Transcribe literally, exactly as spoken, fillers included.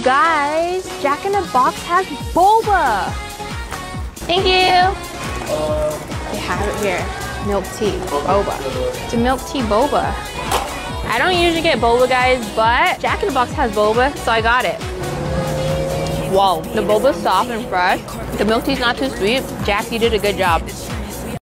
You guys, Jack in the Box has boba. Thank you. They have it here. Milk tea, boba. It's a milk tea boba. I don't usually get boba, guys, but Jack in the Box has boba, so I got it. Whoa, the boba's soft and fresh. The milk tea's not too sweet. Jack, you did a good job.